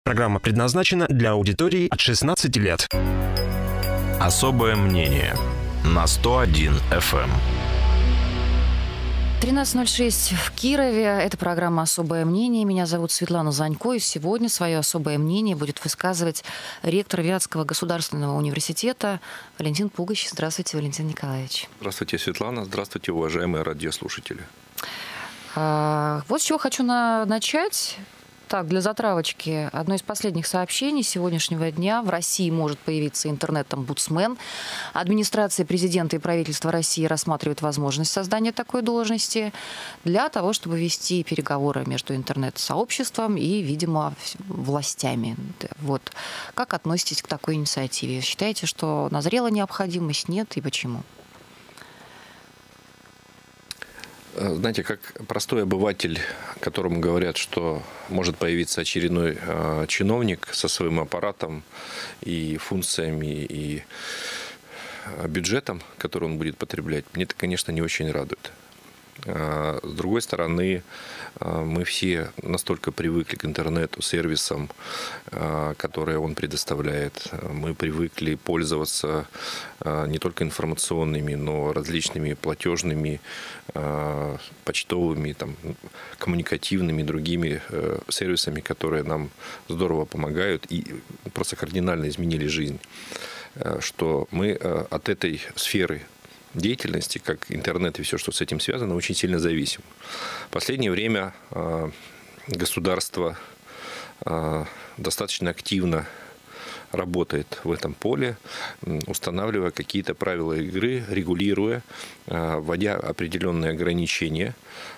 Программа предназначена для аудитории от 16 лет. Особое мнение на 101 FM. 13:06 в Кирове. Это программа «Особое мнение». Меня зовут Светлана Занько. И сегодня свое особое мнение будет высказывать ректор Вятского государственного университета Валентин Пугач. Здравствуйте, Валентин Николаевич. Здравствуйте, Светлана. Здравствуйте, уважаемые радиослушатели. Вот с чего хочу начать. Так, для затравочки. Одно из последних сообщений сегодняшнего дня. В России может появиться интернет-омбудсмен. Администрация президента и правительства России рассматривают возможность создания такой должности для того, чтобы вести переговоры между интернет-сообществом и, видимо, властями. Вот. Как относитесь к такой инициативе? Считаете, что назрела необходимость? Нет? И почему? Знаете, как простой обыватель, которому говорят, что может появиться очередной чиновник со своим аппаратом и функциями, и бюджетом, который он будет потреблять, мне это, конечно, не очень радует. С другой стороны, мы все настолько привыкли к интернету, сервисам, которые он предоставляет. Мы привыкли пользоваться не только информационными, но различными платежными, почтовыми, коммуникативными, другими сервисами, которые нам здорово помогают и просто кардинально изменили жизнь. Что мы от этой сферы деятельности, как интернет и все, что с этим связано, очень сильно зависим. В последнее время государство достаточно активно работает в этом поле, устанавливая какие-то правила игры, регулируя, вводя определенные ограничения,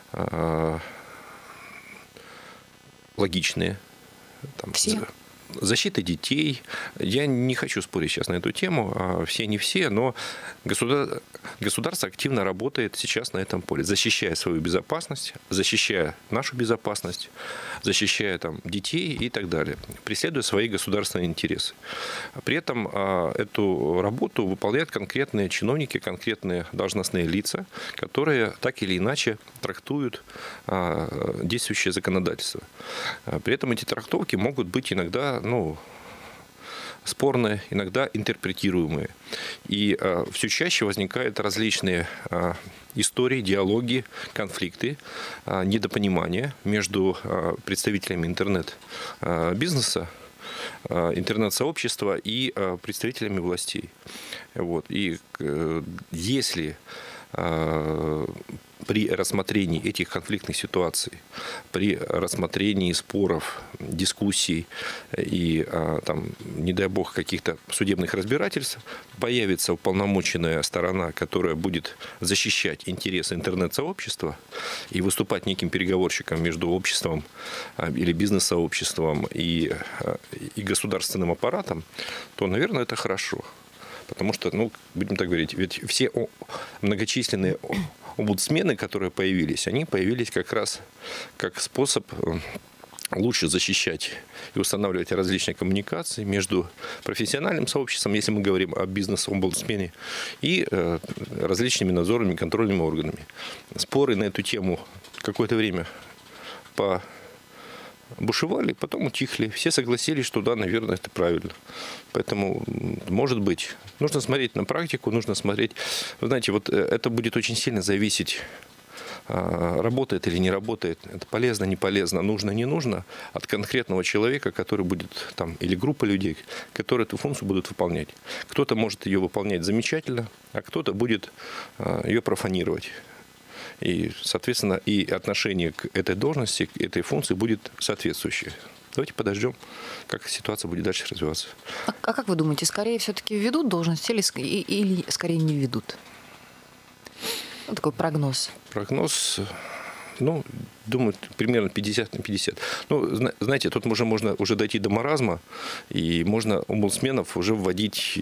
логичные. Все. Защита детей. Я не хочу спорить сейчас на эту тему. Все не все, но государство активно работает сейчас на этом поле, защищая свою безопасность, защищая нашу безопасность, защищая детей и так далее, преследуя свои государственные интересы. При этом эту работу выполняют конкретные чиновники, конкретные должностные лица, которые так или иначе трактуют действующее законодательство. При этом эти трактовки могут быть иногда спорные, иногда интерпретируемые. И все чаще возникают различные истории, диалоги, конфликты, недопонимания между представителями интернет-бизнеса, интернет-сообщества и представителями властей. И если при рассмотрении этих конфликтных ситуаций, при рассмотрении споров, дискуссий и, не дай бог, каких-то судебных разбирательств, появится уполномоченная сторона, которая будет защищать интересы интернет-сообщества и выступать неким переговорщиком между обществом или бизнес-сообществом и государственным аппаратом, то, наверное, это хорошо. Потому что, будем так говорить, ведь все многочисленные омбудсмены, которые появились, они появились как раз как способ лучше защищать и устанавливать различные коммуникации между профессиональным сообществом, если мы говорим о бизнес-омбудсмене, и различными надзорными и контрольными органами. Споры на эту тему какое-то время бушевали, потом утихли. Все согласились, что да, наверное, это правильно. Поэтому, может быть, нужно смотреть на практику, нужно смотреть. Вы знаете, это будет очень сильно зависеть, работает или не работает, это полезно, не полезно, нужно, не нужно, от конкретного человека, который будет или группа людей, которые эту функцию будут выполнять. Кто-то может ее выполнять замечательно, а кто-то будет ее профанировать. И, соответственно, и отношение к этой должности, к этой функции будет соответствующее. Давайте подождем, как ситуация будет дальше развиваться. А как вы думаете, скорее все-таки введут должность или скорее не введут? Такой прогноз. Прогноз, думаю, примерно 50 на 50. Знаете, тут можно уже дойти до маразма, и можно омбудсменов уже вводить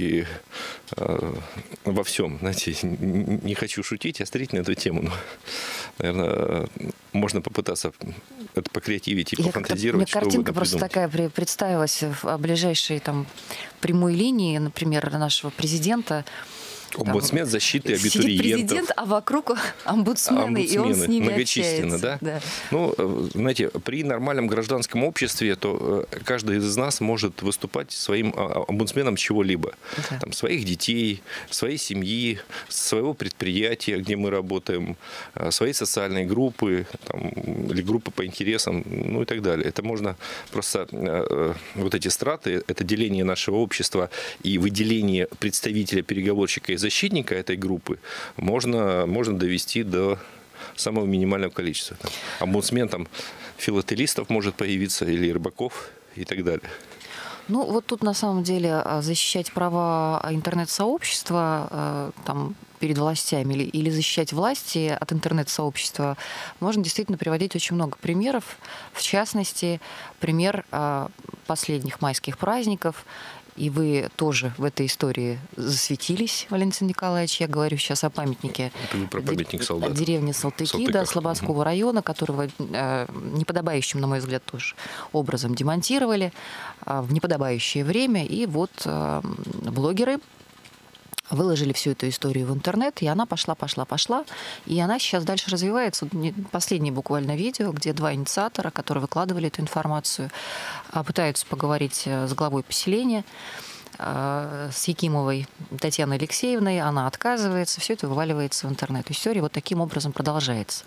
во всем. Знаете, не хочу шутить, острить на эту тему, но, наверное, можно попытаться это покреативить и пофантазировать. Мне картинка просто такая представилась в ближайшей прямой линии, например, нашего президента. Омбудсмен защиты Сидит абитуриентов. президент, а вокруг омбудсмены, и он с ними многочисленно, общается. да? Ну, знаете, при нормальном гражданском обществе, то каждый из нас может выступать своим омбудсменом чего-либо. Да. Там, своих детей, своей семьи, своего предприятия, где мы работаем, своей социальной группы там, или группы по интересам, ну и так далее. Это можно просто, вот эти страты, это деление нашего общества и выделение представителя, переговорщика и защитника этой группы можно довести до самого минимального количества. Омбудсмен там филателистов может появиться или рыбаков и так далее. Ну, вот тут на самом деле защищать права интернет-сообщества там, перед властями или защищать власти от интернет-сообщества можно действительно приводить очень много примеров. В частности, пример последних майских праздников. И вы тоже в этой истории засветились, Валентин Николаевич. Я говорю сейчас о памятнике. Это вы про памятник солдат. Деревни Салтыки, да, Слободского района, которого неподобающим, на мой взгляд, тоже образом демонтировали в неподобающее время. И вот блогеры выложили всю эту историю в интернет, и она пошла. И она сейчас дальше развивается. Последнее буквально видео, где два инициатора, которые выкладывали эту информацию, пытаются поговорить с главой поселения, с Якимовой Татьяной Алексеевной. Она отказывается, все это вываливается в интернет. История вот таким образом продолжается.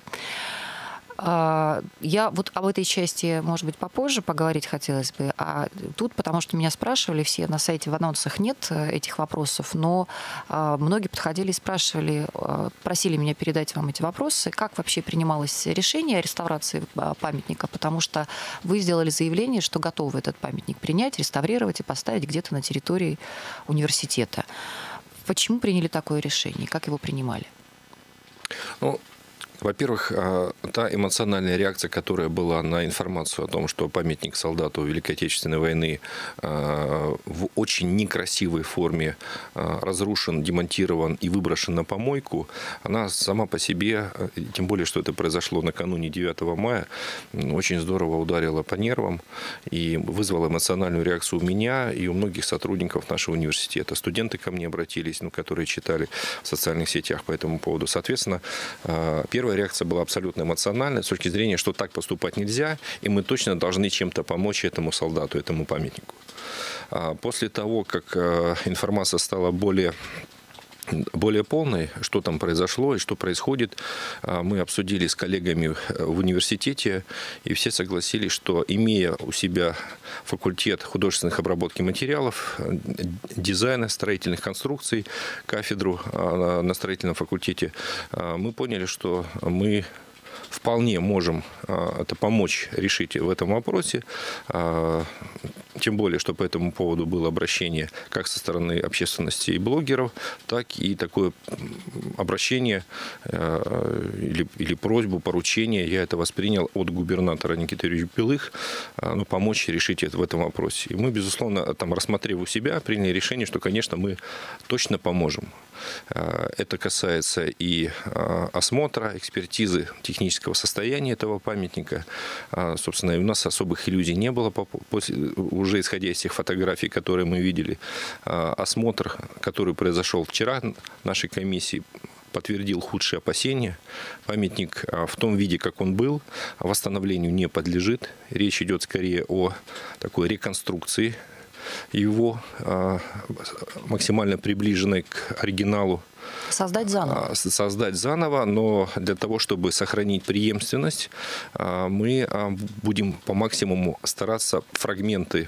Я вот об этой части, может быть, попозже поговорить хотелось бы. А тут, потому что меня спрашивали все, на сайте в анонсах нет этих вопросов, но многие подходили и спрашивали, просили меня передать вам эти вопросы, как вообще принималось решение о реставрации памятника, потому что вы сделали заявление, что готовы этот памятник принять, реставрировать и поставить где-то на территории университета. Почему приняли такое решение? Как его принимали? Ну, во-первых, та эмоциональная реакция, которая была на информацию о том, что памятник солдату Великой Отечественной войны в очень некрасивой форме разрушен, демонтирован и выброшен на помойку, она сама по себе, тем более, что это произошло накануне 9 мая, очень здорово ударила по нервам и вызвала эмоциональную реакцию у меня и у многих сотрудников нашего университета. Студенты ко мне обратились, которые читали в социальных сетях по этому поводу. Соответственно, первая реакция была абсолютно эмоциональная, с точки зрения, что так поступать нельзя, и мы точно должны чем-то помочь этому солдату, этому памятнику. После того, как информация стала более полной, что там произошло и что происходит, мы обсудили с коллегами в университете, и все согласились, что, имея у себя факультет художественных обработки материалов, дизайна, строительных конструкций, кафедру на строительном факультете, мы поняли, что мы вполне можем это помочь решить в этом вопросе. Тем более, что по этому поводу было обращение как со стороны общественности и блогеров, так и такое обращение или просьбу, поручение, я это воспринял от губернатора Никиты Юрьевича Белых, помочь решить это в этом вопросе. И мы, безусловно, рассмотрев у себя, приняли решение, что, конечно, мы точно поможем. Это касается и осмотра, экспертизы технического состояния этого памятника. Собственно, у нас особых иллюзий не было, уже исходя из тех фотографий, которые мы видели. Осмотр, который произошел вчера нашей комиссии, подтвердил худшие опасения. Памятник в том виде, как он был, восстановлению не подлежит. Речь идет скорее о такой реконструкции его, максимально приближенной к оригиналу. Создать заново, но для того, чтобы сохранить преемственность, мы будем по максимуму стараться фрагменты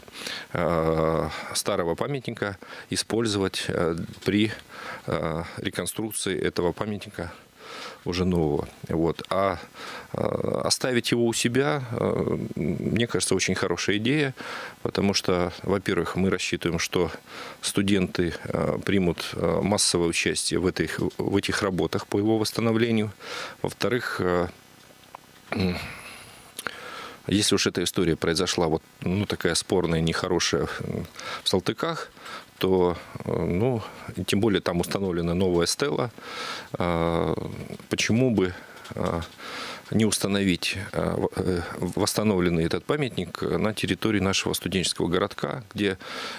старого памятника использовать при реконструкции этого памятника уже нового. А оставить его у себя, мне кажется, очень хорошая идея, потому что, во-первых, мы рассчитываем, что студенты примут массовое участие в этих работах по его восстановлению. Во-вторых, если уж эта история произошла такая спорная, нехорошая в Салтыках, то, тем более там установлена новая стела, почему бы не установить восстановленный этот памятник на территории нашего студенческого городка, где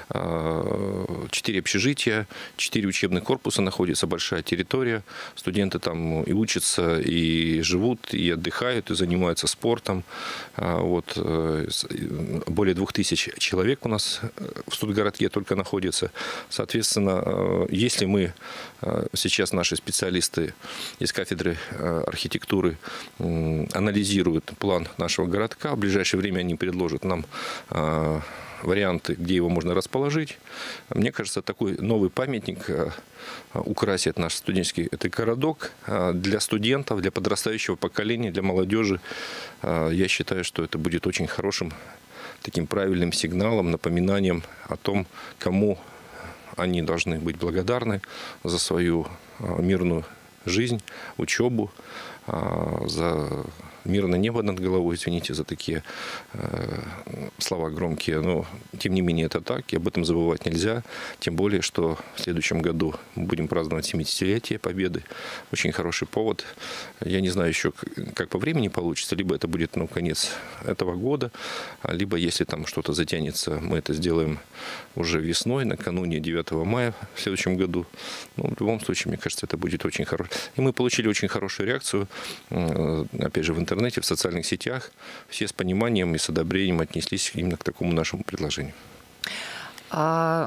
4 общежития, 4 учебных корпуса находится, большая территория. Студенты там и учатся, и живут, и отдыхают, и занимаются спортом. Вот. Более 2000 человек у нас в студгородке только находится. Соответственно, если мы сейчас, наши специалисты из кафедры архитектуры анализируют план нашего городка, в ближайшее время они предложат нам варианты, где его можно расположить. Мне кажется, такой новый памятник украсит наш студенческий городок для студентов, для подрастающего поколения, для молодежи. Я считаю, что это будет очень хорошим, таким правильным сигналом, напоминанием о том, кому они должны быть благодарны за свою мирную жизнь, учебу, за мирное небо над головой, извините за такие слова громкие, но тем не менее это так, и об этом забывать нельзя, тем более, что в следующем году мы будем праздновать 70-летие Победы, очень хороший повод. Я не знаю еще, как по времени получится, либо это будет конец этого года, либо если там что-то затянется, мы это сделаем уже весной, накануне 9 мая в следующем году. Но в любом случае, мне кажется, это будет очень хорошо. И мы получили очень хорошую реакцию, опять же, в интернете, в социальных сетях. Все с пониманием и с одобрением отнеслись именно к такому нашему предложению. По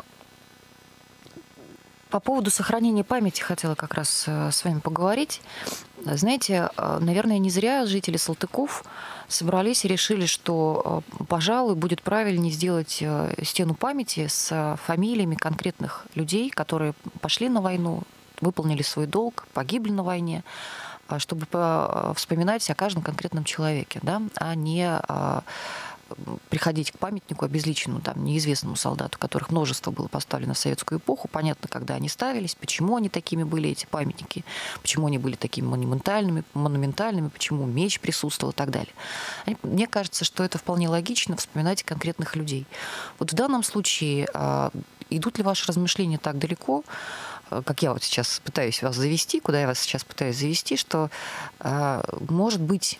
поводу сохранения памяти хотела как раз с вами поговорить. Знаете, наверное, не зря жители Салтыков собрались и решили, что, пожалуй, будет правильнее сделать стену памяти с фамилиями конкретных людей, которые пошли на войну, выполнили свой долг, погибли на войне, чтобы вспоминать о каждом конкретном человеке, да, а не приходить к памятнику обезличенному, там, неизвестному солдату, которых множество было поставлено в советскую эпоху. Понятно, когда они ставились, почему они такими были, эти памятники, почему они были такими монументальными, почему меч присутствовал и так далее. Мне кажется, что это вполне логично, вспоминать конкретных людей. Вот в данном случае идут ли ваши размышления так далеко, как я вот сейчас пытаюсь вас завести, куда я вас сейчас пытаюсь завести, что, может быть,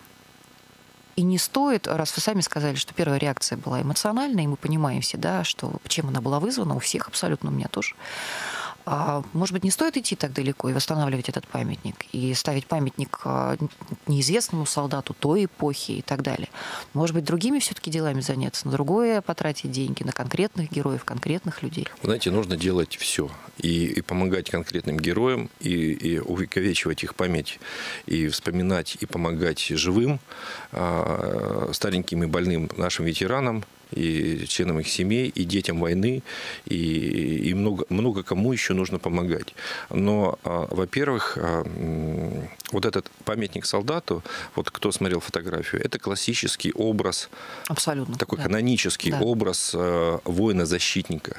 и не стоит, раз вы сами сказали, что первая реакция была эмоциональная, и мы понимаем все, да, что, чем она была вызвана, у всех абсолютно, у меня тоже. Может быть, не стоит идти так далеко и восстанавливать этот памятник, и ставить памятник неизвестному солдату той эпохи и так далее. Может быть, другими все-таки делами заняться, на другое потратить деньги, на конкретных героев, конкретных людей. Вы знаете, нужно делать все. И помогать конкретным героям, и увековечивать их память, и вспоминать, и помогать живым, стареньким и больным нашим ветеранам, и членам их семей, и детям войны, и много кому еще нужно помогать. Но, во-первых, вот этот памятник солдату, вот кто смотрел фотографию, это классический образ, абсолютно, такой канонический образ воина-защитника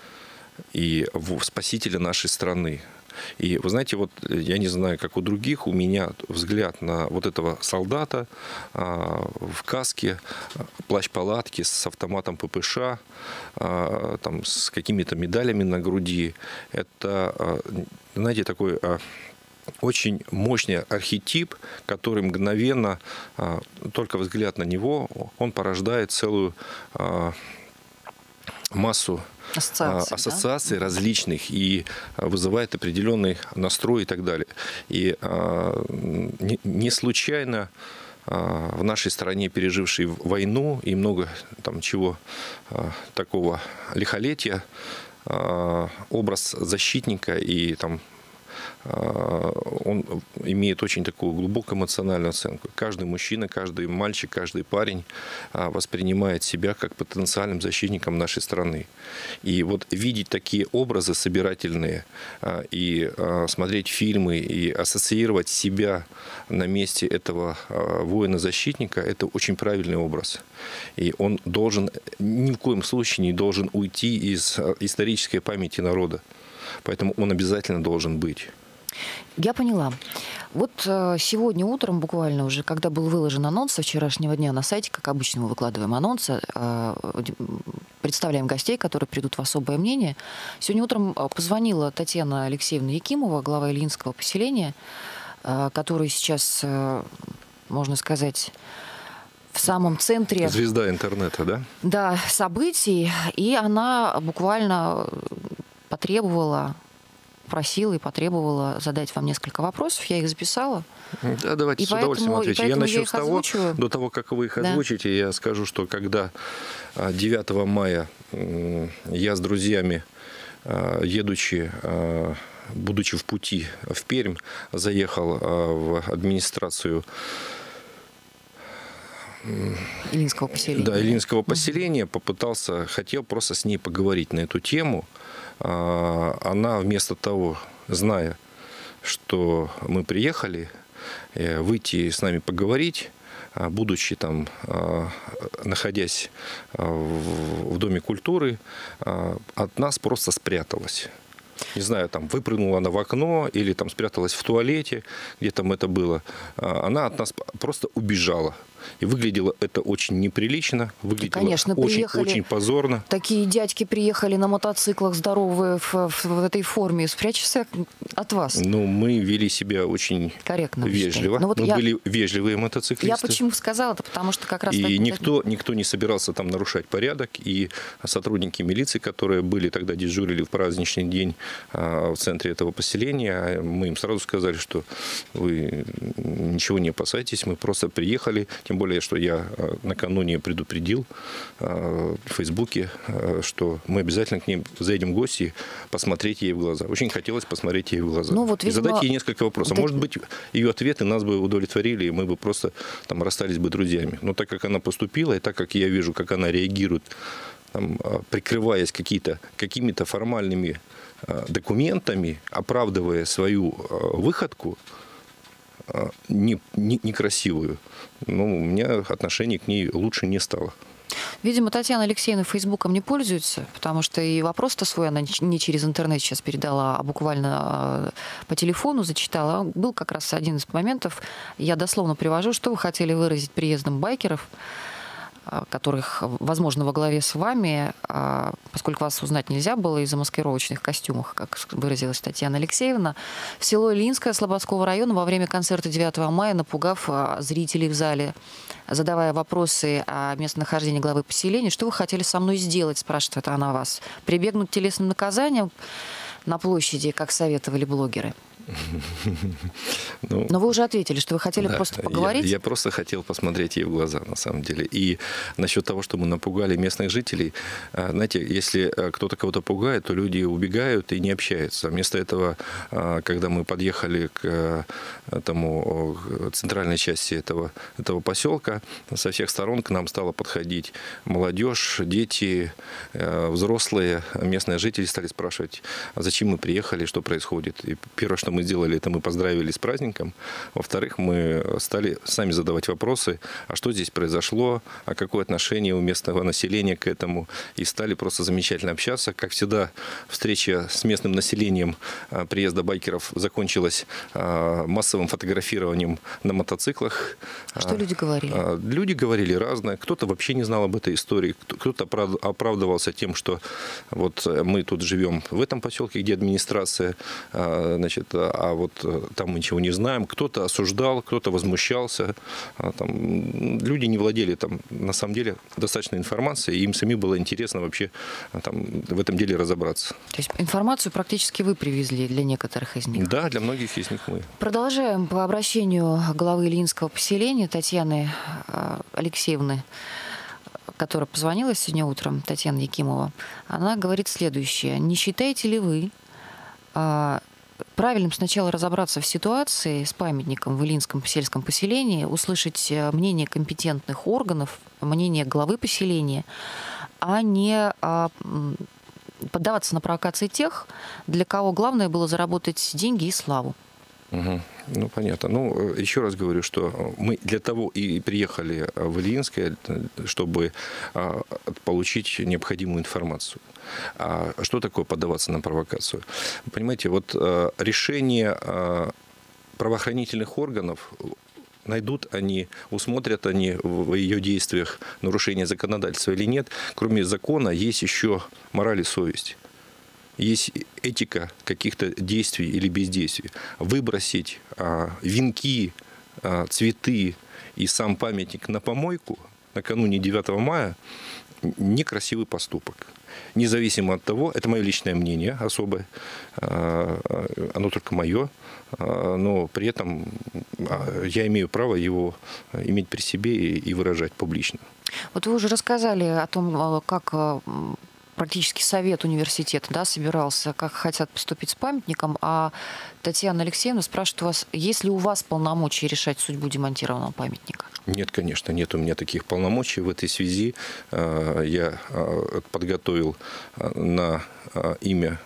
и спасителя нашей страны. И вы знаете, вот я не знаю, как у других, у меня взгляд на вот этого солдата в каске, плащ-палатке с автоматом ППШ, там, с какими-то медалями на груди. Это, знаете, такой очень мощный архетип, который мгновенно, только взгляд на него, он порождает целую массу ассоциаций различных и вызывает определенный настрой и так далее. И не случайно в нашей стране, пережившей войну и много там чего такого лихолетия, образ защитника и там он имеет очень такую глубокую эмоциональную оценку. Каждый мужчина, каждый мальчик, каждый парень воспринимает себя как потенциальным защитником нашей страны. И вот видеть такие образы собирательные и смотреть фильмы и ассоциировать себя на месте этого воина-защитника, это очень правильный образ. И он должен, ни в коем случае не должен уйти из исторической памяти народа. Поэтому он обязательно должен быть. Я поняла. Вот сегодня утром буквально уже, когда был выложен анонс со вчерашнего дня на сайте, как обычно мы выкладываем анонсы, представляем гостей, которые придут в особое мнение. Сегодня утром позвонила Татьяна Алексеевна Якимова, глава Ильинского поселения, которая сейчас можно сказать, в самом центре... Звезда интернета, да? Да, событий. И она буквально просила и потребовала задать вам несколько вопросов. Я их записала. Да, давайте с удовольствием отвечу. Я начну с того, до того, как вы их озвучите, я скажу, что когда 9 мая я с друзьями, будучи в пути в Пермь, заехал в администрацию Илинского поселения. Да, Илинского поселения, хотел просто с ней поговорить на эту тему. Она вместо того, зная, что мы приехали, выйти с нами поговорить, будучи там, находясь в Доме культуры, от нас просто спряталась. Не знаю, там выпрыгнула она в окно или там спряталась в туалете, где там это было. Она от нас просто убежала. И выглядело это очень неприлично, выглядело, конечно, очень позорно. Такие дядьки приехали на мотоциклах здоровые в этой форме. Спрячься от вас. Ну, мы вели себя очень корректно, вежливо. Мы были вежливые мотоциклисты. Я почему сказала это? Потому что как раз... И никто не собирался там нарушать порядок. И сотрудники милиции, которые были тогда, дежурили в праздничный день в центре этого поселения, мы им сразу сказали, что вы ничего не опасайтесь, мы просто приехали. Тем более, что я накануне предупредил в Фейсбуке, что мы обязательно к ней заедем в гости, посмотреть ей в глаза. Очень хотелось посмотреть ей в глаза. Ну, вот, видимо, и задать ей несколько вопросов. Может быть, ее ответы нас бы удовлетворили, и мы бы просто там расстались бы друзьями. Но так как она поступила, и так как я вижу, как она реагирует, там, прикрываясь какими-то формальными документами, оправдывая свою выходку, некрасивую, но у меня отношение к ней лучше не стало. Видимо, Татьяна Алексеевна Фейсбуком не пользуется, потому что и вопрос-то свой она не через интернет сейчас передала, а буквально по телефону зачитала. Был как раз один из моментов, я дословно привожу, что вы хотели выразить приездом байкеров, которых, возможно, во главе с вами, поскольку вас узнать нельзя было из-за маскировочных костюмов, как выразилась Татьяна Алексеевна, в село Илинское Слободского района во время концерта 9 мая, напугав зрителей в зале, задавая вопросы о местонахождении главы поселения. Что вы хотели со мной сделать, спрашивает она вас? Прибегнуть к телесным наказаниям на площади, как советовали блогеры? Но вы уже ответили, что вы хотели просто поговорить. Я просто хотел посмотреть ей в глаза, на самом деле. И насчет того, что мы напугали местных жителей, знаете, если кто-то кого-то пугает, то люди убегают и не общаются. Вместо этого, когда мы подъехали к центральной части этого поселка, со всех сторон к нам стала подходить молодежь, дети, взрослые, местные жители стали спрашивать, а зачем мы приехали, что происходит. И первое, что мы сделали, это мы поздравили с праздником. Во-вторых, мы стали сами задавать вопросы, а что здесь произошло, а какое отношение у местного населения к этому. И стали просто замечательно общаться. Как всегда, встреча с местным населением приезда байкеров закончилась массовым фотографированием на мотоциклах. Что люди говорили? Люди говорили разное. Кто-то вообще не знал об этой истории. Кто-то оправдывался тем, что вот мы тут живем в этом поселке, где администрация, значит, а вот там мы ничего не знаем. Кто-то осуждал, кто-то возмущался. Там, люди не владели там, на самом деле, достаточной информацией, и им самим было интересно вообще там, в этом деле разобраться. То есть информацию практически вы привезли для некоторых из них? Да, для многих из них мы. Продолжаем по обращению главы Илинского поселения Татьяны Алексеевны, которая позвонила сегодня утром, Татьяна Якимова. Она говорит следующее. Не считаете ли вы правильным сначала разобраться в ситуации с памятником в Илинском сельском поселении, услышать мнение компетентных органов, мнение главы поселения, а не поддаваться на провокации тех, для кого главное было заработать деньги и славу? Угу. Ну, понятно. Ну, еще раз говорю, что мы для того и приехали в Ильинское, чтобы получить необходимую информацию. А что такое поддаваться на провокацию? Понимаете, вот решение правоохранительных органов, найдут они, усмотрят они в ее действиях нарушение законодательства или нет. Кроме закона есть еще мораль и совесть. Есть этика каких-то действий или бездействий. Выбросить венки цветы и сам памятник на помойку накануне 9 мая некрасивый поступок. Независимо от того, это мое личное мнение особое, оно только мое, но при этом я имею право его иметь при себе и выражать публично. Вот вы уже рассказали о том, как практически совет университета собирался, как хотят поступить с памятником, а Татьяна Алексеевна спрашивает у вас, есть ли у вас полномочия решать судьбу демонтированного памятника? Нет, конечно, нет у меня таких полномочий. В этой связи я подготовил на имя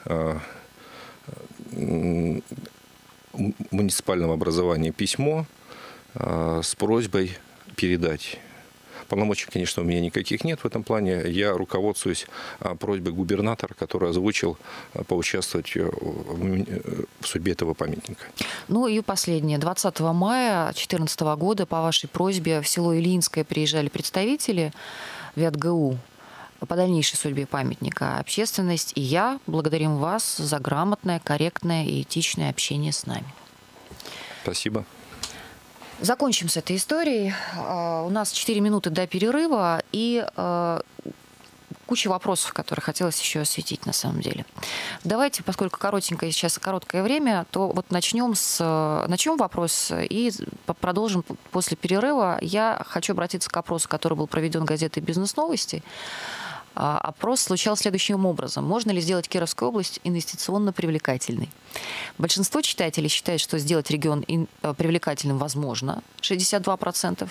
муниципального образования письмо с просьбой передать. Полномочий, конечно, у меня никаких нет в этом плане. Я руководствуюсь просьбой губернатора, который озвучил поучаствовать в судьбе этого памятника. Ну и последнее. 20 мая 2014 года по вашей просьбе в село Ильинское приезжали представители ВятГУ по дальнейшей судьбе памятника. Общественность и я благодарим вас за грамотное, корректное и этичное общение с нами. Спасибо. Закончим с этой историей. У нас 4 минуты до перерыва и куча вопросов, которые хотелось еще осветить на самом деле. Давайте, поскольку коротенькое сейчас короткое время, то вот начнем вопрос и продолжим после перерыва. Я хочу обратиться к опросу, который был проведен газетой «Бизнес-новости». Опрос звучал следующим образом. Можно ли сделать Кировскую область инвестиционно привлекательной? Большинство читателей считает, что сделать регион привлекательным возможно, 62%.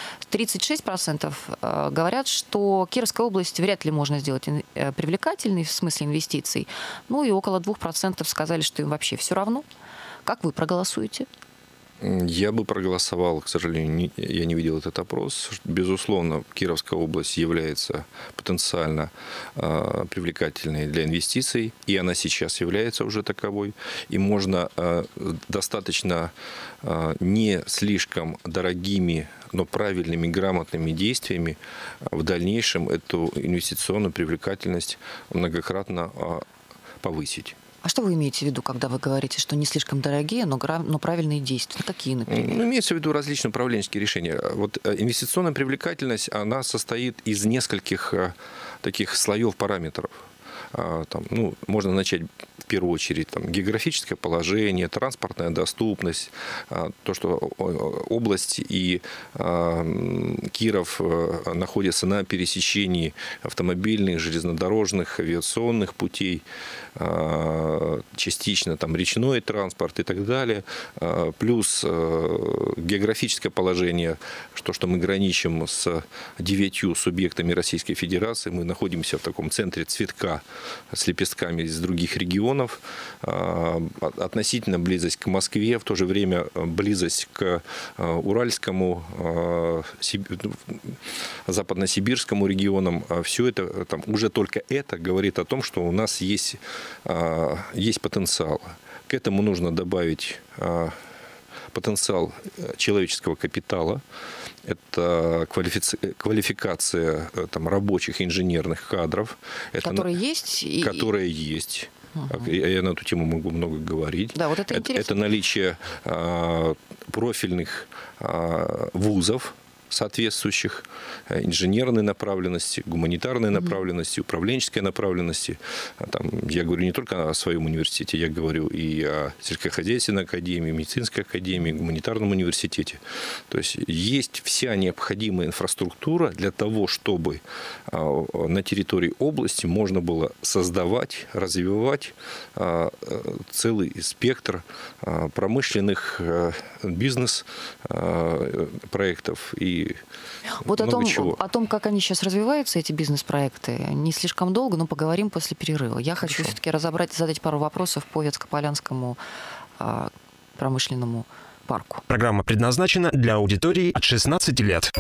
36% говорят, что Кировская область вряд ли можно сделать привлекательной в смысле инвестиций. Ну и около 2% сказали, что им вообще все равно. Как вы проголосуете? Я бы проголосовал, к сожалению, я не видел этот опрос. Безусловно, Кировская область является потенциально привлекательной для инвестиций, и она сейчас является уже таковой. И можно достаточно не слишком дорогими, но правильными, грамотными действиями в дальнейшем эту инвестиционную привлекательность многократно повысить. А что вы имеете в виду, когда вы говорите, что не слишком дорогие, но правильные действия? Какие, например? Имеется в виду различные управленческие решения. Вот инвестиционная привлекательность, она состоит из нескольких таких слоев параметров. Можно начать в первую очередь географическое положение, транспортная доступность, то, что область и Киров находятся на пересечении автомобильных, железнодорожных, авиационных путей, частично речной транспорт и так далее, плюс географическое положение, что мы граничим с 9 субъектами Российской Федерации, мы находимся в таком центре цветка с лепестками из других регионов, относительно близость к Москве, в то же время близость к Уральскому, Западно-Сибирскому регионам. Все это, уже только это говорит о том, что у нас есть потенциал. К этому нужно добавить потенциал человеческого капитала. Это квалификация рабочих инженерных кадров. Которые есть? Которые есть. Угу. Я на эту тему могу много говорить. Да, вот это интересно. Это наличие профильных вузов, соответствующих инженерной направленности, гуманитарной направленности, управленческой направленности. Я говорю не только о своем университете, я говорю и о сельскохозяйственной академии, медицинской академии, гуманитарном университете. То есть есть вся необходимая инфраструктура для того, чтобы на территории области можно было создавать, развивать целый спектр промышленных бизнес-проектов и вот много о том, как они сейчас развиваются, эти бизнес-проекты, не слишком долго, но поговорим после перерыва. Я хочу все-таки задать пару вопросов по Вятско-Полянскому промышленному парку. Программа предназначена для аудитории от 16 лет.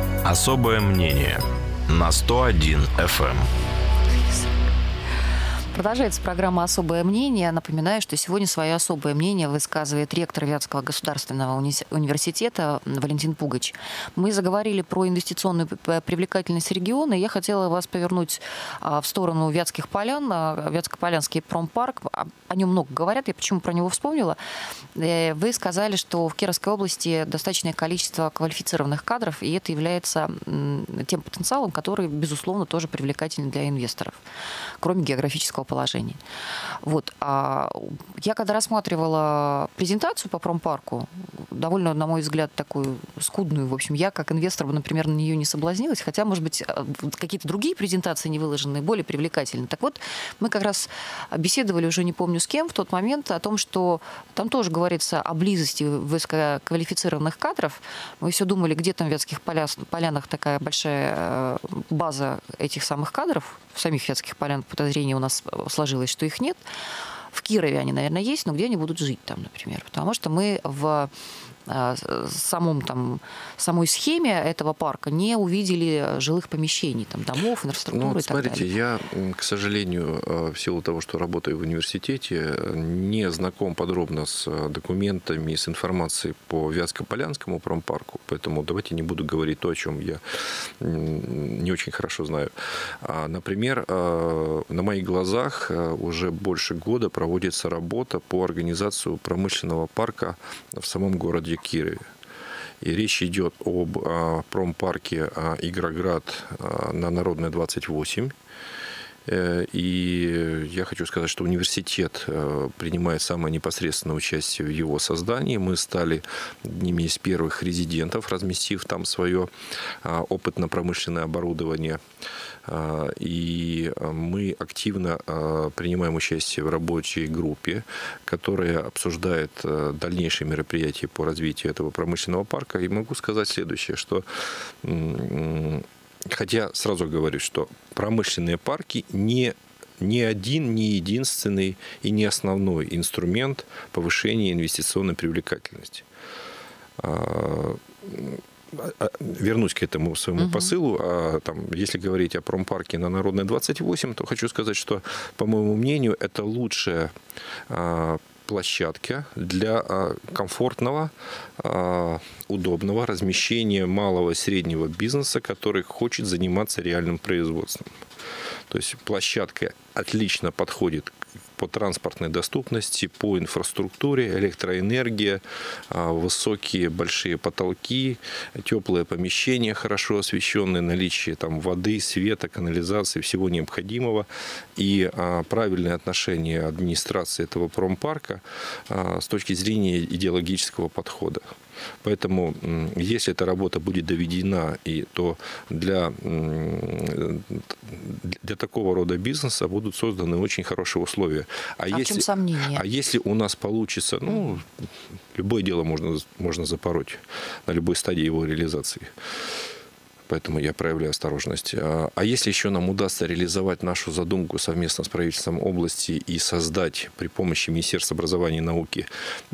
Особое мнение на 101 FM. Продолжается программа «Особое мнение». Напоминаю, что сегодня свое особое мнение высказывает ректор Вятского государственного университета Валентин Пугач. Мы заговорили про инвестиционную привлекательность региона, и я хотела вас повернуть в сторону Вятских Полян. Вятско-Полянский промпарк, о нем много говорят, я почему про него вспомнила. Вы сказали, что в Кировской области достаточное количество квалифицированных кадров, и это является тем потенциалом, который, безусловно, тоже привлекательный для инвесторов, кроме географического положения. Вот. Я когда рассматривала презентацию по промпарку, довольно, на мой взгляд, такую скудную, в общем, я как инвестор, например, на нее не соблазнилась, хотя, может быть, какие-то другие презентации не выложенные, более привлекательные. Так вот, мы как раз беседовали, уже не помню с кем, в тот момент о том, что там тоже говорится о близости высококвалифицированных кадров. Мы все думали, где там в Вятских Полянах такая большая база этих самых кадров. В самих Вятских Полянах подозрение у нас сложилось, что их нет. В Кирове они, наверное, есть, но где они будут жить там, например? Потому что мы в самой схеме этого парка не увидели жилых помещений, там, домов, инфраструктуры и так далее. Смотрите, я, к сожалению, в силу того, что работаю в университете, не знаком подробно с документами, с информацией по Вятско-Полянскому промпарку, поэтому давайте не буду говорить то, о чем я не очень хорошо знаю. Например, на моих глазах уже больше года проводится работа по организации промышленного парка в самом городе Кирове. И речь идет об промпарке «Игроград» на Народной 28. И я хочу сказать, что университет принимает самое непосредственное участие в его создании. Мы стали одними из первых резидентов, разместив там свое опытно-промышленное оборудование. И мы активно принимаем участие в рабочей группе, которая обсуждает дальнейшие мероприятия по развитию этого промышленного парка. И могу сказать следующее, что хотя сразу говорю, что промышленные парки не один, не единственный и не основной инструмент повышения инвестиционной привлекательности. Вернусь к этому своему посылу. Если говорить о промпарке на Народной 28, то хочу сказать, что, по моему мнению, это лучшая площадка для комфортного, удобного размещения малого и среднего бизнеса, который хочет заниматься реальным производством. То есть площадка отлично подходит по транспортной доступности, по инфраструктуре, электроэнергия, высокие большие потолки, теплые помещения, хорошо освещенные, наличие там воды, света, канализации, всего необходимого и правильное отношение администрации этого промпарка с точки зрения идеологического подхода. Поэтому, если эта работа будет доведена, то для такого рода бизнеса будут созданы очень хорошие условия. В чем сомнение? А если у нас получится, любое дело можно запороть на любой стадии его реализации. Поэтому я проявляю осторожность. А если еще нам удастся реализовать нашу задумку совместно с правительством области и создать при помощи Министерства образования и науки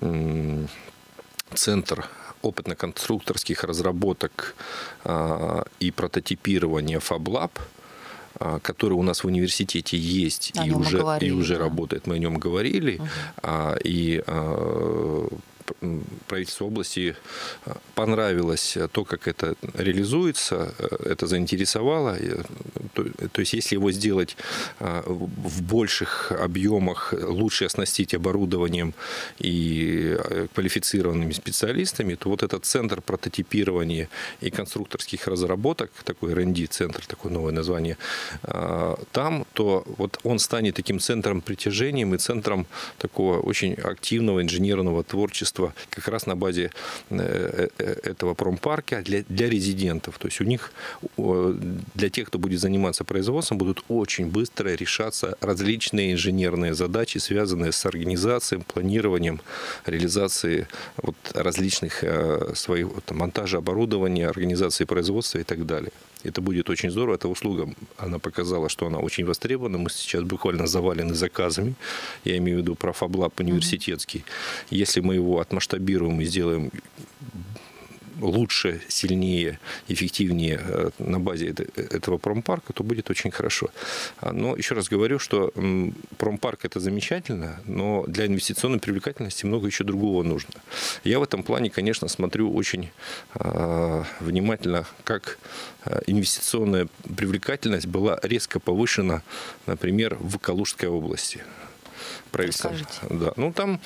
центр опытно-конструкторских разработок и прототипирования FabLab, который у нас в университете есть и уже работает, мы о нем говорили, и правительству области понравилось то, как это реализуется, это заинтересовало. То есть, если его сделать в больших объемах, лучше оснастить оборудованием и квалифицированными специалистами, то вот этот центр прототипирования и конструкторских разработок, такой R&D-центр, такое новое название, там, то вот он станет таким центром притяжения и центром такого очень активного инженерного творчества как раз на базе этого промпарка для резидентов. То есть у них, для тех, кто будет заниматься производством, будут очень быстро решаться различные инженерные задачи, связанные с организацией, планированием, реализацией различных своих монтажа оборудования, организации производства и так далее. Это будет очень здорово. Эта услуга, она показала, что она очень востребована. Мы сейчас буквально завалены заказами. Я имею в виду про FabLab университетский. Если мы его отмасштабируем и сделаем лучше, сильнее, эффективнее на базе этого промпарка, то будет очень хорошо. Но еще раз говорю, что промпарк – это замечательно, но для инвестиционной привлекательности много еще другого нужно. Я в этом плане, конечно, смотрю очень внимательно, как инвестиционная привлекательность была резко повышена, например, в Калужской области. Да. Ну, там,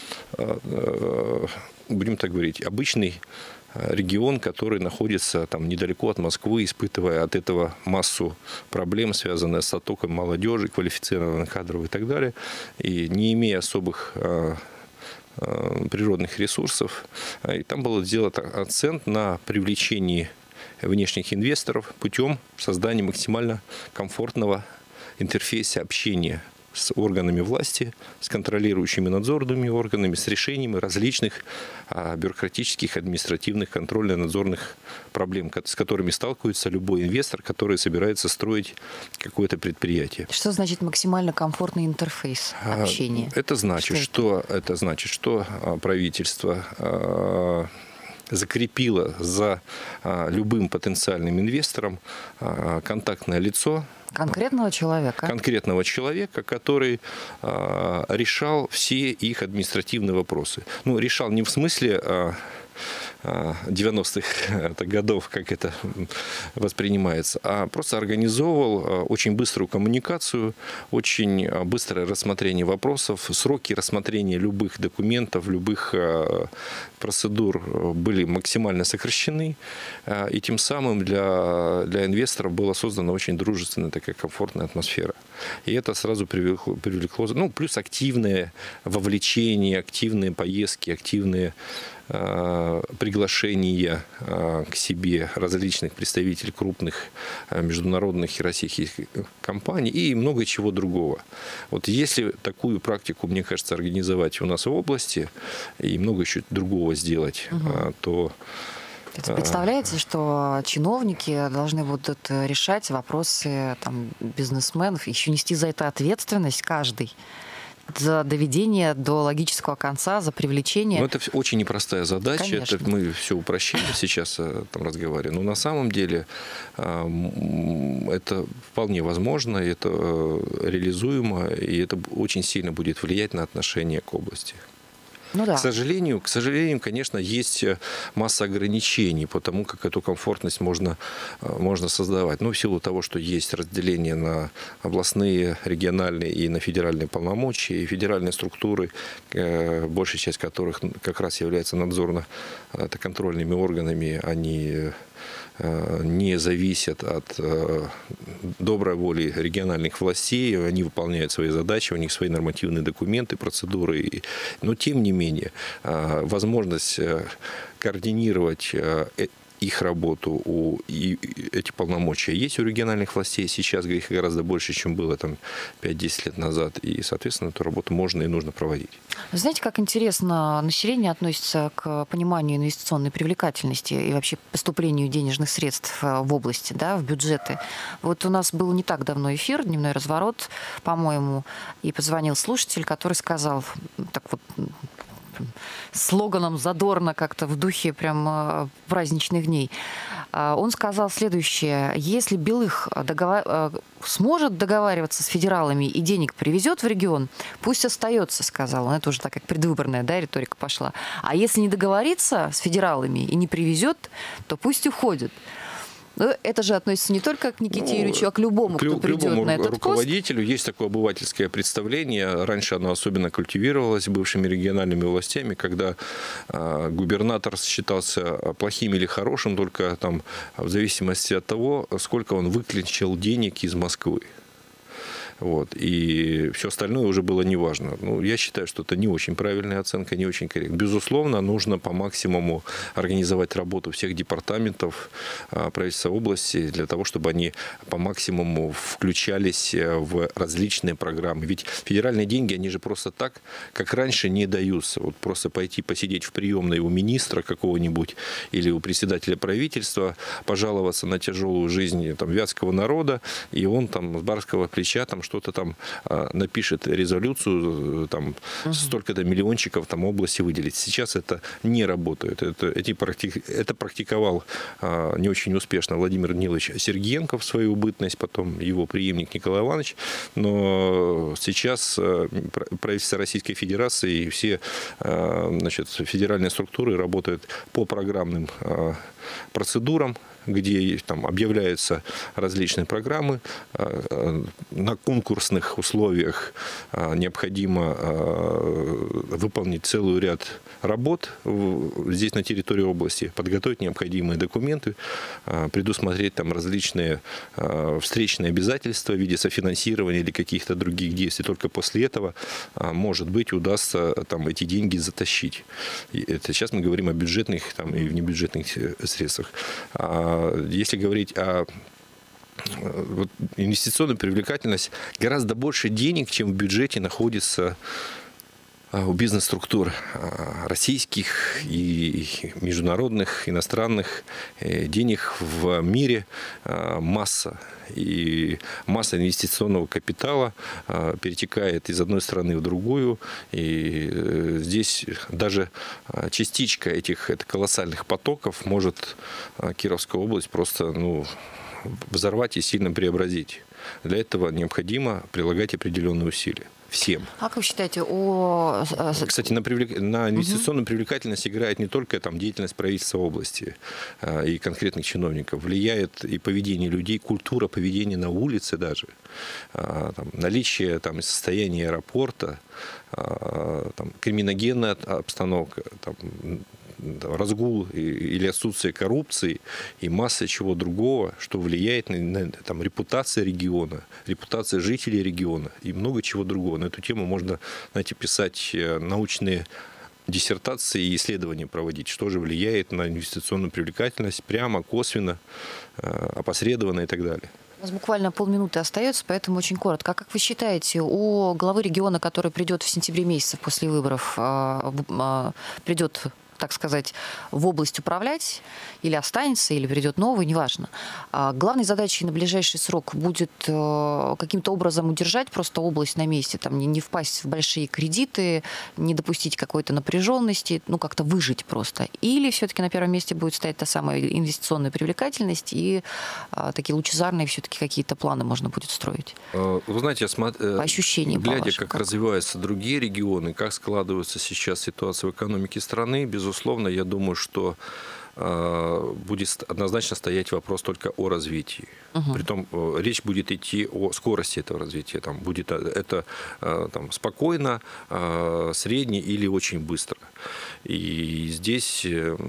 будем так говорить, обычный регион, который находится там недалеко от Москвы, испытывая от этого массу проблем, связанных с оттоком молодежи, квалифицированных кадров и так далее, и не имея особых природных ресурсов. И там был сделан акцент на привлечении внешних инвесторов путем создания максимально комфортного интерфейса общения с органами власти, с контролирующими надзорными органами, с решениями различных бюрократических, административных, контрольно-надзорных проблем, с которыми сталкивается любой инвестор, который собирается строить какое-то предприятие. Что значит максимально комфортный интерфейс общения? Это значит, что правительство закрепило за любым потенциальным инвестором контактное лицо, конкретного человека, который решал все их административные вопросы. Ну, решал не в смысле 90-х годов, как это воспринимается, а просто организовывал очень быструю коммуникацию, очень быстрое рассмотрение вопросов, сроки рассмотрения любых документов, любых процедур были максимально сокращены, и тем самым для инвесторов была создана очень дружественная, такая комфортная атмосфера. И это сразу привлекло, плюс активное вовлечение, активные поездки, активные приглашения к себе различных представителей крупных международных и российских компаний и много чего другого. Вот если такую практику, мне кажется, организовать у нас в области и много еще другого сделать, то... Представляете, что чиновники должны будут решать вопросы бизнесменов, еще нести за это ответственность каждый? За доведение до логического конца, за привлечение. Это очень непростая задача. Конечно. Это мы все упрощили сейчас, разговариваем. Но на самом деле это вполне возможно, это реализуемо, и это очень сильно будет влиять на отношение к области. Ну, да. К сожалению, конечно, есть масса ограничений по тому, как эту комфортность можно создавать. В силу того, что есть разделение на областные, региональные и на федеральные полномочия, и федеральные структуры, большая часть которых как раз является надзорно-контрольными органами, они не зависят от доброй воли региональных властей, они выполняют свои задачи, у них свои нормативные документы, процедуры. Но тем не менее, возможность координировать их работу, и эти полномочия есть у региональных властей. Сейчас их гораздо больше, чем было 5-10 лет назад. И, соответственно, эту работу можно и нужно проводить. Знаете, как интересно население относится к пониманию инвестиционной привлекательности и вообще поступлению денежных средств в области, в бюджеты. Вот у нас был не так давно эфир «Дневной разворот», по-моему, и позвонил слушатель, который сказал слоганом задорно, как-то в духе прям праздничных дней. Он сказал следующее: если Белых сможет договариваться с федералами и денег привезет в регион, пусть остается, сказал он. Это уже так как предвыборная риторика пошла. А если не договорится с федералами и не привезет, то пусть уходит. Но это же относится не только к Никите Юрьевичу, а к любому, кто придет на этот руководителю. пост. Есть такое обывательское представление. Раньше оно особенно культивировалось бывшими региональными властями, когда губернатор считался плохим или хорошим только в зависимости от того, сколько он выклинчил денег из Москвы. И все остальное уже было неважно. Я считаю, что это не очень правильная оценка, не очень корректно. Безусловно, нужно по максимуму организовать работу всех департаментов правительства области для того, чтобы они по максимуму включались в различные программы. Ведь федеральные деньги, они же просто так, как раньше, не даются. Просто пойти посидеть в приемной у министра какого-нибудь или у председателя правительства, пожаловаться на тяжелую жизнь вятского народа, и он с барского плеча что-то там напишет резолюцию, там столько-то миллиончиков там области выделить. Сейчас это не работает. Это практиковал не очень успешно Владимир Данилович Сергеенко в свою бытность, потом его преемник Николай Иванович. Но сейчас правительство Российской Федерации и все федеральные структуры работают по программным процедурам, где там объявляются различные программы. На конкурсных условиях необходимо выполнить целый ряд работ здесь на территории области, подготовить необходимые документы, предусмотреть там различные встречные обязательства в виде софинансирования или каких-то других действий. Только после этого, может быть, удастся там эти деньги затащить. Это сейчас мы говорим о бюджетных там, и внебюджетных средствах. Если говорить о инвестиционной привлекательности, гораздо больше денег, чем в бюджете находится у бизнес-структур российских и международных, иностранных. Денег в мире масса. И масса инвестиционного капитала перетекает из одной страны в другую. И здесь даже частичка этих колоссальных потоков может Кировскую область просто взорвать и сильно преобразить. Для этого необходимо прилагать определенные усилия. Всем. А как вы считаете, Кстати, на инвестиционную привлекательность играет не только там, деятельность правительства области и конкретных чиновников. Влияет и поведение людей, культура поведения на улице даже. Наличие там, состояния аэропорта, там, криминогенная обстановка, там, разгул или отсутствие коррупции и масса чего другого, что влияет на там, репутацию региона, репутация жителей региона и много чего другого. На эту тему можно, писать научные диссертации и исследования проводить, что же влияет на инвестиционную привлекательность прямо, косвенно, опосредованно и так далее. У нас буквально полминуты остается, поэтому очень коротко. А как вы считаете, у главы региона, который придет в сентябре месяце после выборов, придет, так сказать, в область управлять, или останется, или придет новый, неважно. Главной задачей на ближайший срок будет каким-то образом удержать просто область на месте, там, не впасть в большие кредиты, не допустить какой-то напряженности, как-то выжить просто. Или все-таки на первом месте будет стоять та самая инвестиционная привлекательность и такие лучезарные все-таки какие-то планы можно будет строить? Вы знаете, по ощущениям, глядя, как развиваются другие регионы, как складывается сейчас ситуация в экономике страны, безусловно, я думаю, что будет однозначно стоять вопрос только о развитии. Притом речь будет идти о скорости этого развития. Там будет это там, спокойно, средне или очень быстро. И здесь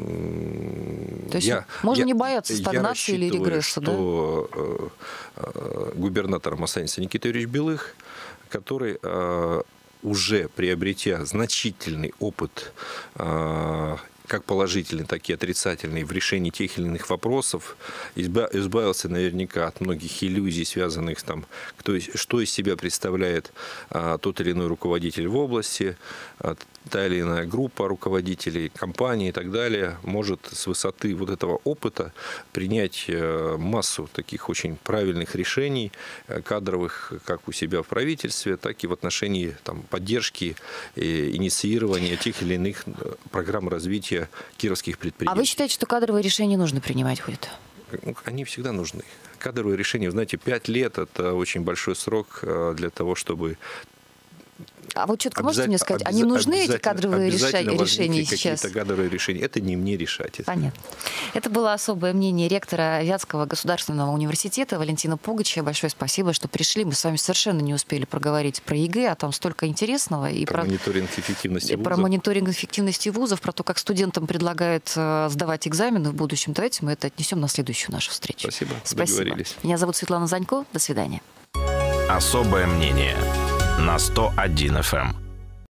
можно не бояться стагнации или регресса, что губернатором останется Никита Юрьевич Белых, который уже приобретя значительный опыт, как положительный, так и отрицательный, в решении тех или иных вопросов, избавился наверняка от многих иллюзий, связанных с тем, что из себя представляет тот или иной руководитель в области, та или иная группа руководителей, компаний и так далее, может с высоты вот этого опыта принять массу таких очень правильных решений, кадровых, как у себя в правительстве, так и в отношении там, поддержки и инициирования тех или иных программ развития кировских предприятий. А вы считаете, что кадровые решения нужно принимать будет? Они всегда нужны. Кадровые решения, знаете, 5 лет – это очень большой срок для того, чтобы... А вот четко можете мне сказать, они нужны, эти кадровые решения сейчас? Какие-то кадровые решения. Это не мне решать. Понятно. Это было особое мнение ректора Вятского государственного университета Валентина Пугача. Большое спасибо, что пришли. Мы с вами совершенно не успели проговорить про ЕГЭ, а там столько интересного. И про мониторинг эффективности вузов. Про мониторинг эффективности вузов, про то, как студентам предлагают сдавать экзамены в будущем. Давайте мы это отнесем на следующую нашу встречу. Спасибо. Договорились. Меня зовут Светлана Занько. До свидания. Особое мнение на 101 FM.